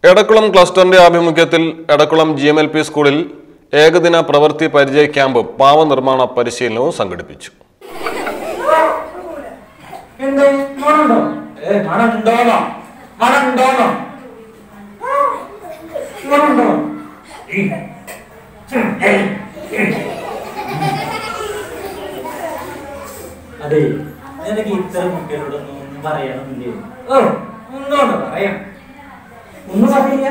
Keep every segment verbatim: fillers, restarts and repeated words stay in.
എടക്കുളം ക്ലസ്റ്ററിന്റെ ആഭിമുഖ്യത്തിൽ Edakkulam G M L P സ്കൂളിൽ ഏകദിന പ്രവൃത്തി പരിചയ ക്യാമ്പ് പാവനിർമ്മാണ പരിശീലനവും സംഘടിപ്പിച്ചു. അതെ, എനിക്ക് ഇത്തരം കുട്ടികളോടൊന്നും ഒന്നും പറയണമെന്നില്ലേ? ഓ, ഒന്നുകൊണ്ട് പറയാം. ഒന്നും പറയില്ല.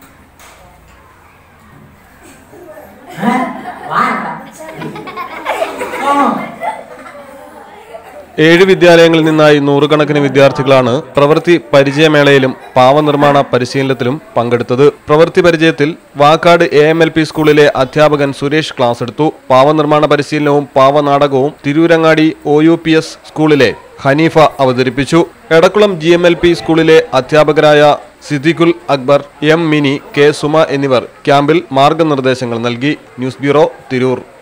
ഏഴ് വിദ്യാലയങ്ങളിൽ നിന്നായി നൂറുകണക്കിന് വിദ്യാർത്ഥികളാണ് പ്രവൃത്തി പരിചയമേളയിലും പാവനിർമ്മാണ പരിശീലനത്തിലും പങ്കെടുത്തത്. പ്രവൃത്തി പരിചയത്തിൽ Vakkad A M L P സ്കൂളിലെ അധ്യാപകൻ സുരേഷ് ക്ലാസ് എടുത്തു. പാവനിർമ്മാണ പരിശീലനവും പാവനാടകവും Tirurangadi O U P S സ്കൂളിലെ ഹനീഫ അവതരിപ്പിച്ചു. Edakkulam G M L P സ്കൂളിലെ അധ്യാപകരായ സിദ്ദിഖുൽ അക്ബർ, എം മിനി, കെ സുമ എന്നിവർ ക്യാമ്പിൽ മാർഗനിർദ്ദേശങ്ങൾ നൽകി. News bureau, Tirur.